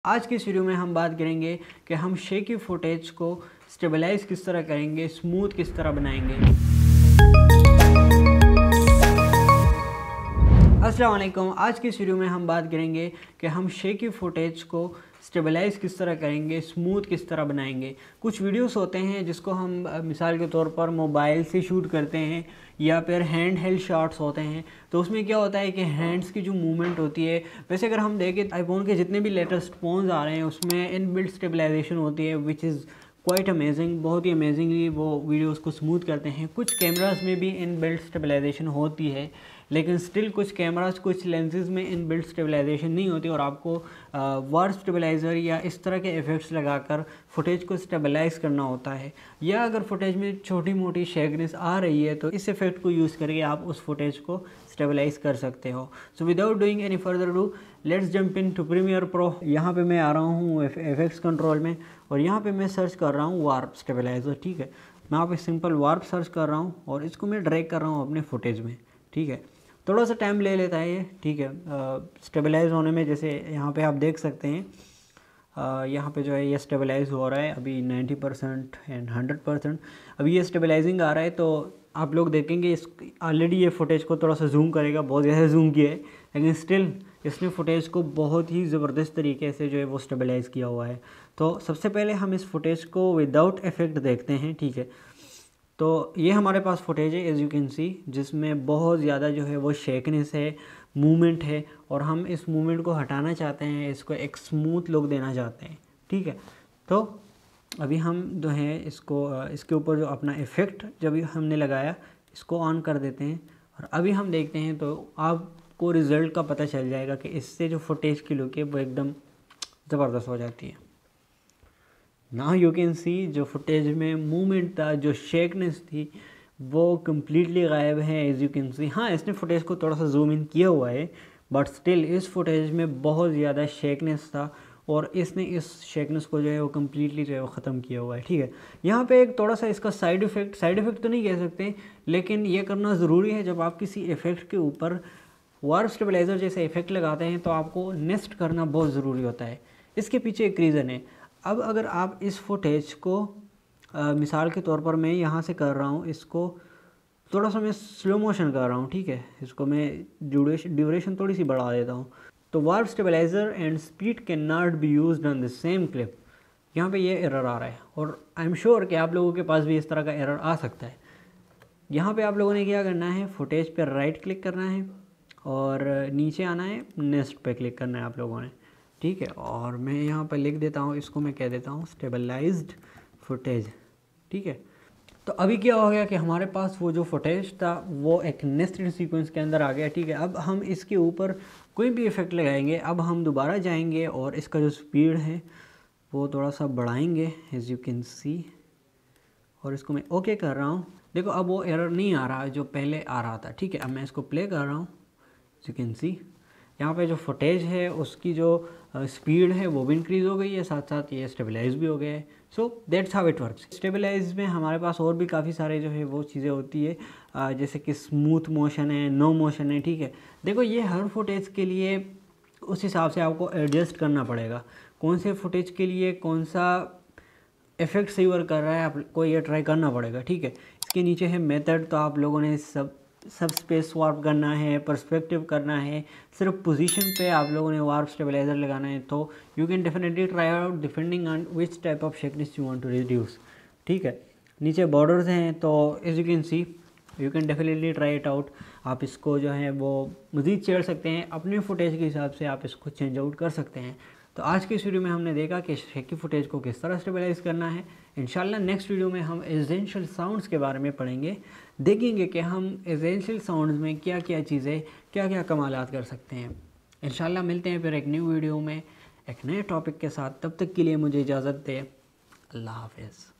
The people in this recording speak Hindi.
आज की इस वीडियो में हम बात करेंगे कि हम शेकी फुटेज को स्टेबलाइज किस तरह करेंगे, स्मूथ किस तरह बनाएंगे। अस्सलाम वालेकुम। आज की इस वीडियो में हम बात करेंगे कि हम शेकी फुटेज को स्टेबलाइज किस तरह करेंगे, स्मूथ किस तरह बनाएंगे। कुछ वीडियोस होते हैं जिसको हम मिसाल के तौर पर मोबाइल से शूट करते हैं या फिर हैंड हेल्ड शॉट्स होते हैं, तो उसमें क्या होता है कि हैंड्स की जो मूवमेंट होती है, वैसे अगर हम देखें आईफोन के जितने भी लेटेस्ट फ़ोन्स आ रहे हैं उसमें इनबिल्ट स्टेबलाइजेशन होती है, विच इज़ क्वाइट अमेजिंग। बहुत ही अमेजिंगली वो वीडियोस को स्मूथ करते हैं। कुछ कैमरास में भी इनबिल्ट स्टेबलाइजेशन होती है, लेकिन स्टिल कुछ कैमरास, कुछ लेंसेज में इनबिल्ट स्टेबलाइजेशन नहीं होती और आपको वार्प स्टेबलाइज़र या इस तरह के इफ़ेक्ट्स लगाकर फुटेज को स्टेबलाइज करना होता है। या अगर फुटेज में छोटी मोटी शेकनेस आ रही है तो इस इफ़ेक्ट को यूज़ करके आप उस फुटेज को स्टेबलाइज कर सकते हो। So without doing any further ado, let's jump in to premiere pro. यहाँ पे मैं आ रहा हूँ एफएक्स कंट्रोल में और यहाँ पे मैं सर्च कर रहा हूँ वार्प स्टेबलाइज़र। ठीक है, मैं यहाँ पे सिंपल वार्प सर्च कर रहा हूँ और इसको मैं ड्रैग कर रहा हूँ अपने फुटेज में। ठीक है, थोड़ा सा टाइम ले लेता है ये। ठीक है, स्टेबलाइज होने में, जैसे यहाँ पे आप देख सकते हैं यहाँ पे जो है ये स्टेबलाइज हो रहा है अभी 90% एंड 100%। अभी ये स्टेबलाइजिंग आ रहा है तो आप लोग देखेंगे इस ऑलरेडी ये फुटेज को थोड़ा सा जूम करेगा, बहुत ज़्यादा जूम किया है, लेकिन स्टिल इसने फुटेज को बहुत ही ज़बरदस्त तरीके से जो है वो स्टेबलाइज़ किया हुआ है। तो सबसे पहले हम इस फुटेज को विदाउट इफेक्ट देखते हैं। ठीक है, तो ये हमारे पास फुटेज है एज यू कैन सी, जिसमें बहुत ज़्यादा जो है वो शेकनेस है, मूवमेंट है और हम इस मूवमेंट को हटाना चाहते हैं, इसको एक स्मूथ लुक देना चाहते हैं। ठीक है, तो अभी हम जो है इसको इसके ऊपर जो अपना इफ़ेक्ट जब हमने लगाया इसको ऑन कर देते हैं और अभी हम देखते हैं तो आपको रिज़ल्ट का पता चल जाएगा कि इससे जो फुटेज की लुक है वो एकदम ज़बरदस्त हो जाती है। नाउ यू कैन सी जो फुटेज में मूवमेंट था, जो शेकनेस थी, वो कम्प्लीटली गायब है एज यू कैन सी। हाँ, इसने फुटेज को थोड़ा सा जूम इन किया हुआ है, बट स्टिल इस फुटेज में बहुत ज़्यादा शेकनेस था और इसने इस शेकनेस को जो है वो कम्प्लीटली जो है वो ख़त्म किया हुआ है। ठीक है, यहाँ पे एक थोड़ा सा इसका साइड इफ़ेक्ट तो नहीं कह सकते, लेकिन ये करना ज़रूरी है। जब आप किसी इफ़ेक्ट के ऊपर वार्प स्टेबलाइज़र जैसे इफ़ेक्ट लगाते हैं तो आपको नेस्ट करना बहुत ज़रूरी होता है। इसके पीछे एक रीज़न है। अब अगर आप इस फुटेज को मिसाल के तौर पर मैं यहाँ से कर रहा हूँ, इसको थोड़ा सा मैं स्लो मोशन कर रहा हूँ। ठीक है, इसको मैं ड्यूरेशन थोड़ी सी बढ़ा देता हूँ। तो warp stabilizer and speed can not be used on the same clip. यहाँ पे ये एरर आ रहा है और आई एम श्योर कि आप लोगों के पास भी इस तरह का एरर आ सकता है। यहाँ पे आप लोगों ने क्या करना है, फुटेज पर राइट क्लिक करना है और नीचे आना है, नेक्स्ट पे क्लिक करना है आप लोगों ने। ठीक है, और मैं यहाँ पर लिख देता हूँ, इसको मैं कह देता हूँ स्टेबलाइज्ड फुटेज। ठीक है, तो अभी क्या हो गया कि हमारे पास वो जो फुटेज था वो एक नेस्टेड सीक्वेंस के अंदर आ गया। ठीक है, अब हम इसके ऊपर कोई भी इफ़ेक्ट लगाएंगे। अब हम दोबारा जाएंगे और इसका जो स्पीड है वो थोड़ा सा बढ़ाएंगे एज यू कैन सी, और इसको मैं ओके कर रहा हूँ। देखो अब वो एरर नहीं आ रहा जो पहले आ रहा था। ठीक है, अब मैं इसको प्ले कर रहा हूँ, यू कैन सी यहाँ पे जो फुटेज है उसकी जो स्पीड है वो भी इंक्रीज़ हो गई है, साथ साथ ये स्टेबलाइज भी हो गया है। So that's how it works. Stabilize में हमारे पास और भी काफ़ी सारे जो है वो चीज़ें होती है, जैसे कि स्मूथ मोशन है, नो मोशन है। ठीक है, देखो ये हर फुटेज के लिए उस हिसाब से आपको एडजस्ट करना पड़ेगा, कौन से फुटेज के लिए कौन सा इफेक्ट सही वर्क कर रहा है, आपको ये ट्राई करना पड़ेगा। ठीक है, इसके नीचे है मेथड, तो आप लोगों ने सब स्पेस वार्प करना है, पर्सपेक्टिव करना है, सिर्फ पोजीशन पे आप लोगों ने वार्प स्टेबलाइजर लगाना है। तो you can definitely try out depending on which type of shakiness you want to reduce. ठीक है, नीचे बॉर्डर्स हैं तो as you can see you can definitely try it out. आप इसको जो है वो मज़ीद चढ़ सकते हैं, अपने फुटेज के हिसाब से आप इसको चेंज आउट कर सकते हैं। तो आज की इस वीडियो में हमने देखा कि शेकी फुटेज को किस तरह स्टेबलाइज करना है। इंशाल्लाह नेक्स्ट वीडियो में हम एसेंशियल साउंड्स के बारे में पढ़ेंगे, देखेंगे कि हम एसेंशियल साउंड्स में क्या क्या चीज़ें, क्या क्या कमालात कर सकते हैं। इंशाल्लाह मिलते हैं फिर एक न्यू वीडियो में एक नए टॉपिक के साथ। तब तक के लिए मुझे इजाज़त दें। अल्लाह हाफ़िज़।